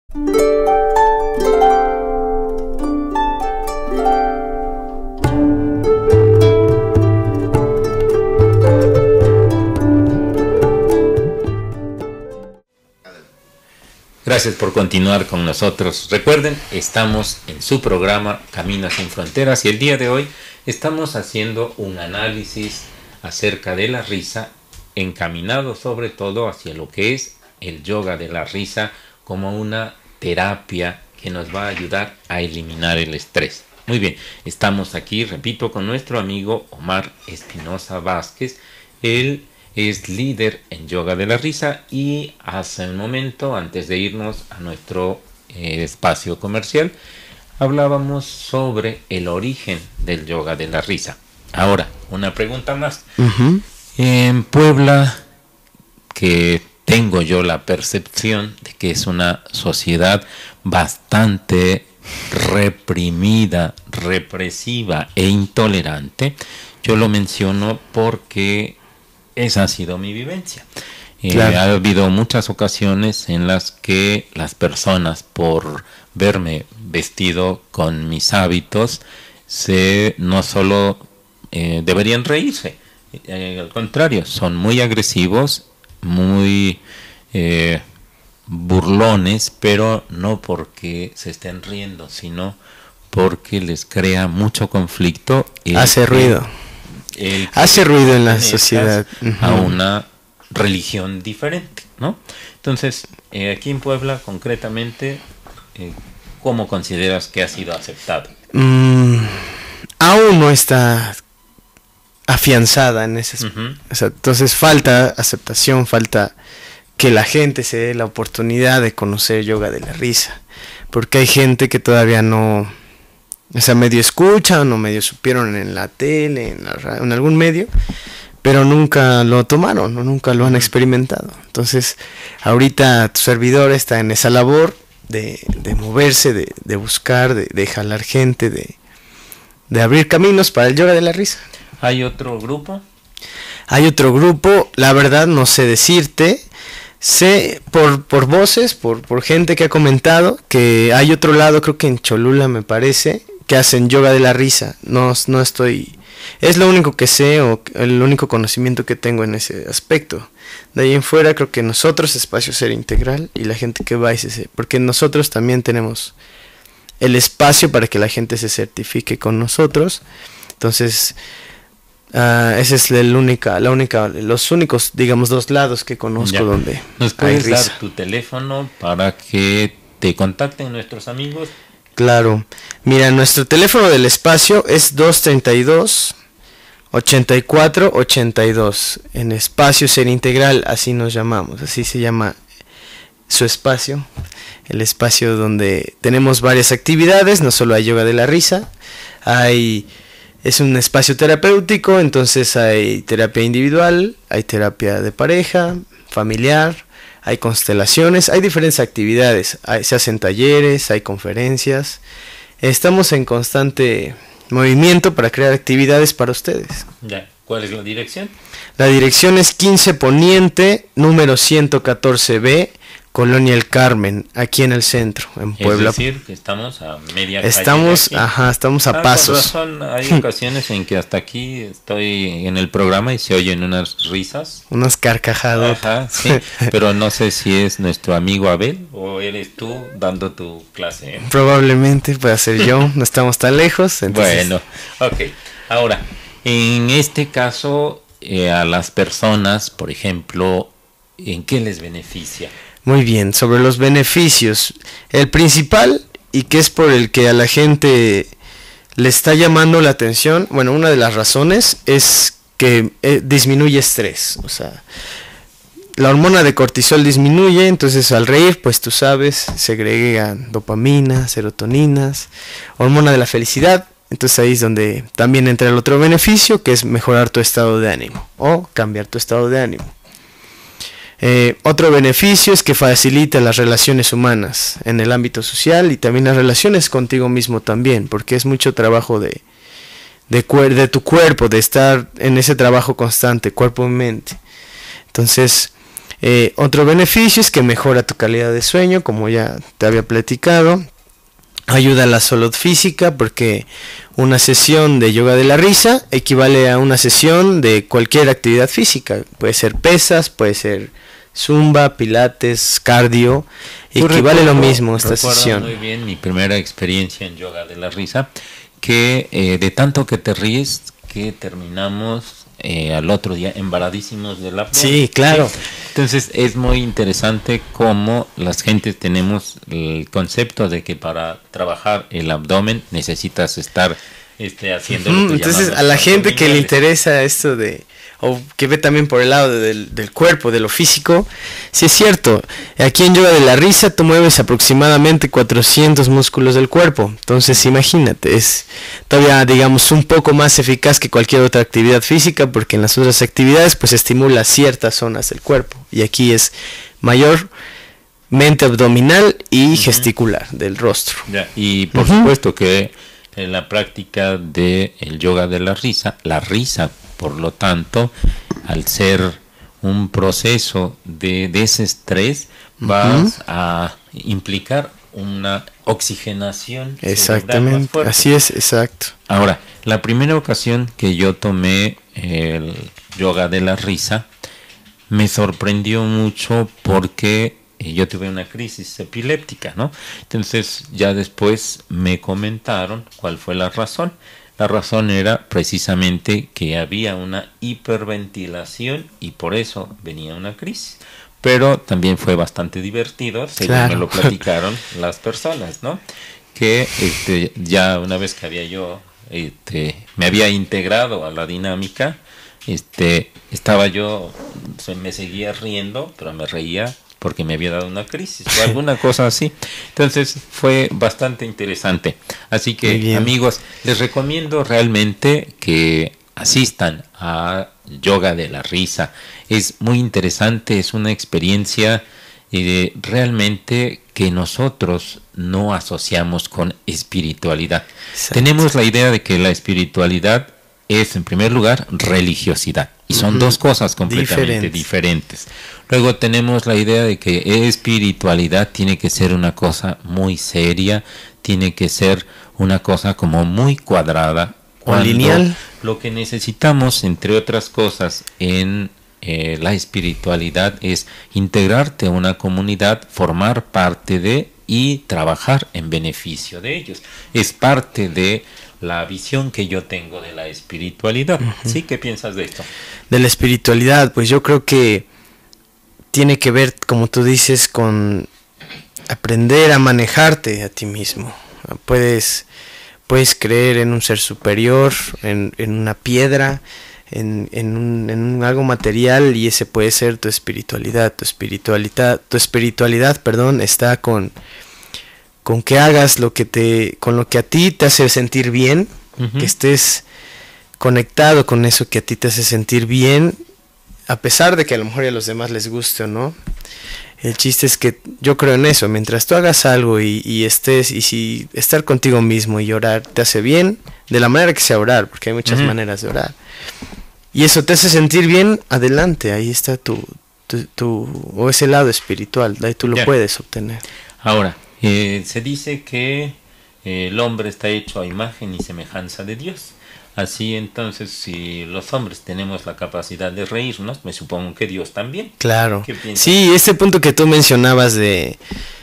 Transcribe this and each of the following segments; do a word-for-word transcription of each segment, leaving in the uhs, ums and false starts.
Gracias por continuar con nosotros. Recuerden, estamos en su programa Caminos sin Fronteras y el día de hoy estamos haciendo un análisis acerca de la risa, encaminado sobre todo hacia lo que es el yoga de la risa como una terapia que nos va a ayudar a eliminar el estrés. Muy bien, estamos aquí, repito, con nuestro amigo Omar Espinosa Vázquez. Él es líder en yoga de la risa y hace un momento, antes de irnos a nuestro eh, espacio comercial, hablábamos sobre el origen del yoga de la risa. Ahora, una pregunta más. Uh-huh. En Puebla, que tengo yo la percepción de que es una sociedad bastante reprimida, represiva e intolerante, yo lo menciono porque esa ha sido mi vivencia. Claro. Eh, ha habido muchas ocasiones en las que las personas, por verme vestido con mis hábitos, se no solo eh, deberían reírse, eh, al contrario, son muy agresivos, muy eh, burlones, pero no porque se estén riendo, sino porque les crea mucho conflicto. Hace ruido. El hace ruido en la sociedad a una religión diferente, ¿no? Entonces, eh, aquí en Puebla concretamente, eh, ¿cómo consideras que ha sido aceptado? Mm, aún no está afianzada en ese, uh-huh. O sea, entonces falta aceptación, falta que la gente se dé la oportunidad de conocer yoga de la risa, porque hay gente que todavía no, o sea, medio escuchan o medio supieron en la tele, en, la, en algún medio, pero nunca lo tomaron o nunca lo han experimentado. Entonces, ahorita tu servidor está en esa labor de, de moverse, de, de buscar, de, de jalar gente, de, de abrir caminos para el yoga de la risa. ¿Hay otro grupo? Hay otro grupo, la verdad no sé decirte. Sé por, por voces, por, por gente que ha comentado que hay otro lado, creo que en Cholula me parece, que hacen yoga de la risa. No, no estoy... Es lo único que sé o el único conocimiento que tengo en ese aspecto. De ahí en fuera creo que nosotros, Espacio Ser Integral, y la gente que va y se... Porque nosotros también tenemos el espacio para que la gente se certifique con nosotros. Entonces... Uh, ese es el única, la única, los únicos, digamos, dos lados que conozco ya. Donde ¿Nos puedes hay risa? Dar tu teléfono para que te contacten nuestros amigos? Claro, mira, nuestro teléfono del espacio es dos treinta y dos, ochenta y cuatro, ochenta y dos. En Espacio Ser Integral, así nos llamamos, así se llama su espacio, el espacio donde tenemos varias actividades, no solo hay yoga de la risa, hay... Es un espacio terapéutico, entonces hay terapia individual, hay terapia de pareja, familiar, hay constelaciones, hay diferentes actividades, hay, se hacen talleres, hay conferencias. Estamos en constante movimiento para crear actividades para ustedes. Ya. ¿Cuál es la dirección? La dirección es quince Poniente, número ciento catorce B, Colonia El Carmen, aquí en el centro, en Puebla. Es decir, que estamos a media estamos, calle. Ajá, estamos a ah, pasos. Razón, hay ocasiones en que hasta aquí estoy en el programa y se oyen unas risas. Unas carcajadas. Ajá, sí, pero no sé si es nuestro amigo Abel o eres tú dando tu clase. ¿eh? Probablemente pueda ser yo, no estamos tan lejos. Entonces... Bueno, ok. Ahora, en este caso, eh, a las personas, por ejemplo, ¿en qué les beneficia? Muy bien, sobre los beneficios, el principal y que es por el que a la gente le está llamando la atención, bueno, una de las razones es que eh, disminuye estrés, o sea, la hormona de cortisol disminuye, entonces al reír, pues tú sabes, segregan dopamina, serotoninas, hormona de la felicidad, entonces ahí es donde también entra el otro beneficio, que es mejorar tu estado de ánimo o cambiar tu estado de ánimo. Eh, otro beneficio es que facilita las relaciones humanas en el ámbito social y también las relaciones contigo mismo también, porque es mucho trabajo de, de, cuer de tu cuerpo, de estar en ese trabajo constante, cuerpo y mente. Entonces, Eh, otro beneficio es que mejora tu calidad de sueño, como ya te había platicado. Ayuda a la salud física porque una sesión de yoga de la risa equivale a una sesión de cualquier actividad física. Puede ser pesas, puede ser zumba, pilates, cardio. Equivale lo mismo esta sesión. Muy bien mi primera experiencia en yoga de la risa, que eh, de tanto que te ríes que terminamos eh, al otro día embaradísimos del abdomen. Sí, claro. Sí. Entonces es muy interesante cómo las gentes tenemos el concepto de que para trabajar el abdomen necesitas estar este, haciendo uh-huh. Entonces a la gente que le interesa esto de, o que ve también por el lado del, del cuerpo, de lo físico, sí es cierto, aquí en yoga de la risa tú mueves aproximadamente cuatrocientos músculos del cuerpo, entonces imagínate, es todavía digamos un poco más eficaz que cualquier otra actividad física, porque en las otras actividades pues estimula ciertas zonas del cuerpo, y aquí es mayormente abdominal y uh-huh. gesticular del rostro. Ya, y por uh-huh. supuesto que en la práctica del yoga de la risa, la risa, por lo tanto, al ser un proceso de desestrés, vas uh-huh. a implicar una oxigenación. Exactamente, así es, exacto. Ahora, la primera ocasión que yo tomé el yoga de la risa, me sorprendió mucho porque yo tuve una crisis epiléptica, ¿no? Entonces ya después me comentaron cuál fue la razón. La razón era precisamente que había una hiperventilación y por eso venía una crisis. Pero también fue bastante divertido, según claro. me lo platicaron las personas, ¿no? Que este, ya una vez que había yo, este, me había integrado a la dinámica, este, estaba yo, se me seguía riendo, pero me reía porque me había dado una crisis o alguna cosa así. Entonces fue bastante interesante. Así que, amigos, les recomiendo realmente que asistan a yoga de la risa. Es muy interesante, es una experiencia eh, realmente que nosotros no asociamos con espiritualidad. Exacto. Tenemos la idea de que la espiritualidad es, en primer lugar, religiosidad. Y son uh-huh. dos cosas completamente diferentes. diferentes. Luego tenemos la idea de que espiritualidad tiene que ser una cosa muy seria, tiene que ser una cosa como muy cuadrada. O lineal. Lo que necesitamos, entre otras cosas, en eh, la espiritualidad es integrarte a una comunidad, formar parte de y trabajar en beneficio de ellos. Es parte de la visión que yo tengo de la espiritualidad. Uh-huh. ¿Sí? ¿Qué piensas de esto? De la espiritualidad, pues yo creo que tiene que ver, como tú dices, con aprender a manejarte a ti mismo. Puedes, puedes creer en un ser superior, en, en una piedra, en, en, un, en un algo material, y ese puede ser tu espiritualidad. Tu espiritualidad, tu espiritualidad, perdón, está con con que hagas lo que te, con lo que a ti te hace sentir bien, uh-huh. que estés conectado con eso que a ti te hace sentir bien, a pesar de que a lo mejor a los demás les guste o no. El chiste es que yo creo en eso, mientras tú hagas algo y, y estés, y si estar contigo mismo y orar te hace bien, de la manera que sea orar, porque hay muchas uh-huh. maneras de orar, y eso te hace sentir bien, adelante, ahí está tu, tu, tu o ese lado espiritual, ahí tú lo yeah. puedes obtener. Ahora, Eh, se dice que eh, el hombre está hecho a imagen y semejanza de Dios. Así entonces, si los hombres tenemos la capacidad de reírnos, me supongo que Dios también. Claro. Sí, este punto que tú mencionabas de,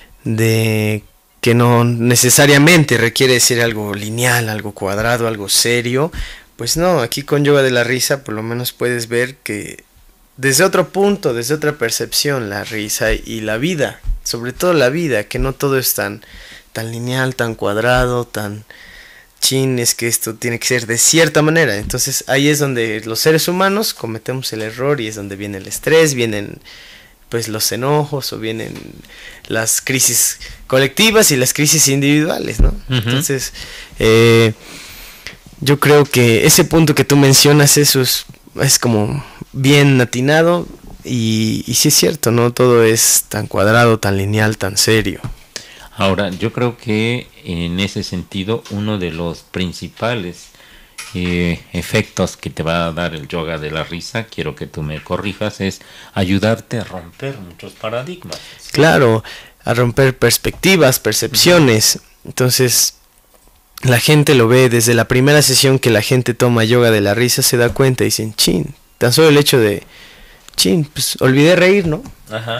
de que no necesariamente requiere decir algo lineal, algo cuadrado, algo serio, pues no, aquí con yoga de la risa por lo menos puedes ver que desde otro punto, desde otra percepción, la risa y la vida, sobre todo la vida, que no todo es tan, tan lineal, tan cuadrado, tan chin, es que esto tiene que ser de cierta manera. Entonces ahí es donde los seres humanos cometemos el error, y es donde viene el estrés, vienen pues los enojos, o vienen las crisis colectivas y las crisis individuales, ¿no? Uh-huh. Entonces eh, yo creo que ese punto que tú mencionas, eso es, es como bien atinado. Y, y sí es cierto, no todo es tan cuadrado, tan lineal, tan serio. Ahora, yo creo que en ese sentido uno de los principales eh, efectos que te va a dar el yoga de la risa, quiero que tú me corrijas, es ayudarte a romper muchos paradigmas. ¿Sí? Claro, a romper perspectivas, percepciones. Entonces, la gente lo ve desde la primera sesión que la gente toma yoga de la risa, se da cuenta y dicen, chin, tan solo el hecho de, chin, pues olvidé reír, ¿no? Ajá.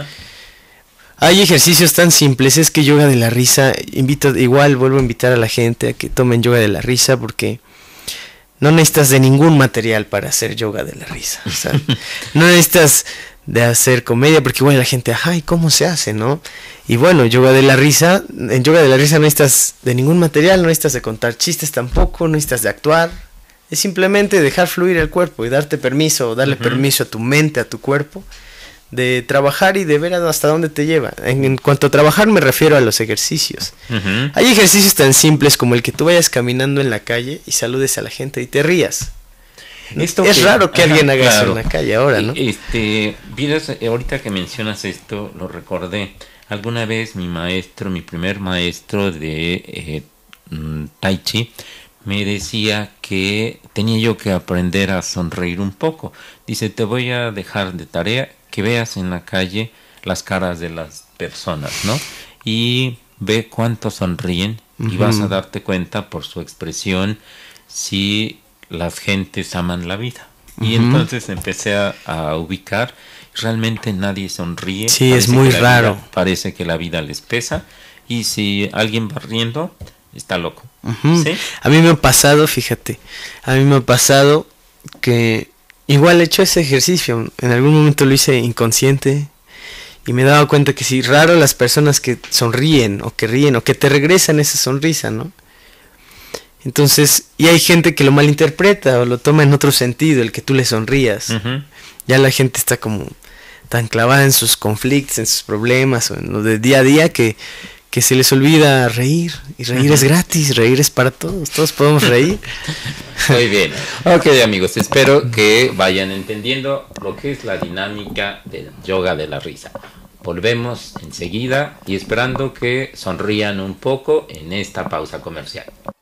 Hay ejercicios tan simples, es que yoga de la risa, invito, igual vuelvo a invitar a la gente a que tomen yoga de la risa porque no necesitas de ningún material para hacer yoga de la risa. O sea, no necesitas de hacer comedia porque igual la gente, ay, ¿cómo se hace, no? Y bueno, yoga de la risa, en yoga de la risa no necesitas de ningún material, no necesitas de contar chistes tampoco, no necesitas de actuar. Es simplemente dejar fluir el cuerpo y darte permiso, darle uh-huh. permiso a tu mente, a tu cuerpo, de trabajar y de ver hasta dónde te lleva. En, en cuanto a trabajar me refiero a los ejercicios. Uh-huh. Hay ejercicios tan simples como el que tú vayas caminando en la calle y saludes a la gente y te rías. Esto es que, raro que ajá, alguien haga claro. eso en la calle ahora, ¿no? Este, miras, ahorita que mencionas esto, lo recordé. Alguna vez mi maestro, mi primer maestro de eh, Tai Chi, me decía que tenía yo que aprender a sonreír un poco. Dice, te voy a dejar de tarea que veas en la calle las caras de las personas, ¿no? Y ve cuánto sonríen uh-huh. y vas a darte cuenta por su expresión si las gentes aman la vida. Uh-huh. Y entonces empecé a, a ubicar, realmente nadie sonríe. Sí, es muy raro. Vida, parece que la vida les pesa y si alguien va riendo, está loco. Uh-huh. ¿Sí? A mí me ha pasado, fíjate, a mí me ha pasado que igual he hecho ese ejercicio, en algún momento lo hice inconsciente y me he dado cuenta que sí, raro las personas que sonríen o que ríen o que te regresan esa sonrisa, ¿no? Entonces, y hay gente que lo malinterpreta o lo toma en otro sentido, el que tú le sonrías. Uh-huh. Ya la gente está como tan clavada en sus conflictos, en sus problemas o en lo de día a día que... que se les olvida reír, y reír uh-huh. es gratis, reír es para todos, todos podemos reír. Muy bien, ok amigos, espero que vayan entendiendo lo que es la dinámica del yoga de la risa. Volvemos enseguida y esperando que sonrían un poco en esta pausa comercial.